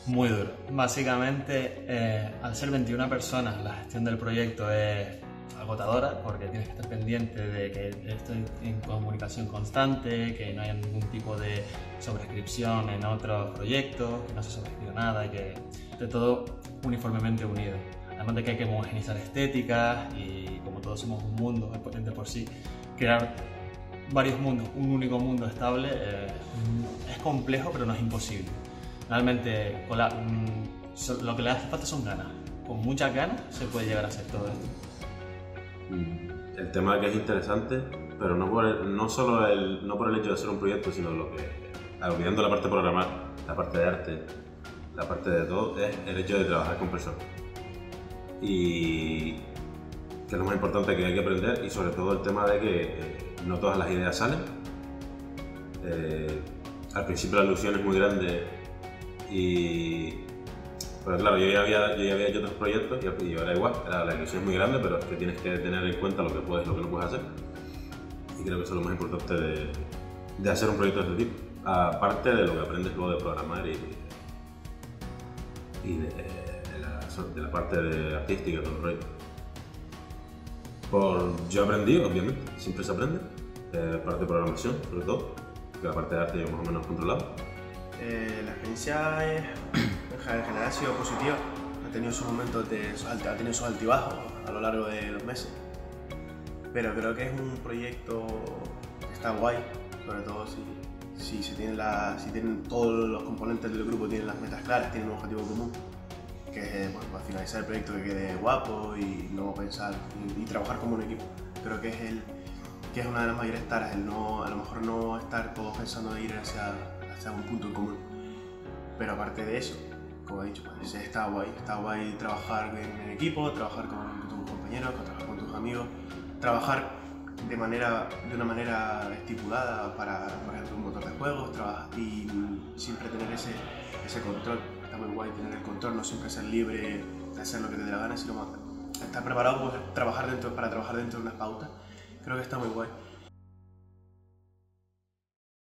Muy duro. Básicamente, al ser 21 personas, la gestión del proyecto es agotadora porque tienes que estar pendiente de que estés en comunicación constante, que no haya ningún tipo de sobrescripción en otros proyectos, que no se sobrescriba nada y que esté todo uniformemente unido. Además de que hay que homogeneizar estéticas y como todos somos un mundo de por sí, crear varios mundos, un único mundo estable, es complejo pero no es imposible. Realmente lo que le hace falta son ganas. Con muchas ganas se puede llegar a hacer todo esto. El tema que es interesante, pero no por el hecho de hacer un proyecto, sino olvidando la parte de programar, la parte de arte, la parte de todo, es el hecho de trabajar con personas. Y que es lo más importante que hay que aprender, y sobre todo el tema de que no todas las ideas salen. Al principio la ilusión es muy grande. Pero claro, yo ya había hecho otros proyectos y ahora igual, la ilusión es muy grande, pero es que tienes que tener en cuenta lo que puedes y lo que no puedes hacer. Y creo que eso es lo más importante de hacer un proyecto de este tipo. Aparte de lo que aprendes luego de programar y de la parte artística y todo el rollo. Yo aprendí, obviamente, siempre se aprende. Parte de programación, sobre todo, que la parte de arte yo más o menos controlado. La experiencia en general ha sido positiva, ha tenido sus momentos, ha tenido sus altibajos a lo largo de los meses, pero creo que es un proyecto que está guay, sobre todo si tienen todos los componentes del grupo, tienen las metas claras, tienen un objetivo común, que es para finalizar el proyecto que quede guapo y no pensar y trabajar como un equipo. Creo que es una de las mayores taras, a lo mejor no estar todos pensando en ir hacia un punto en común. Pero aparte de eso, como he dicho, pues está guay trabajar en equipo, trabajar con tus compañeros, trabajar con tus amigos, trabajar de una manera estipulada para, por ejemplo, un motor de juegos, y siempre tener ese control. Está muy guay tener el control, no siempre ser libre de hacer lo que te dé la gana, sino estar preparado para trabajar dentro de unas pautas. Creo que está muy guay.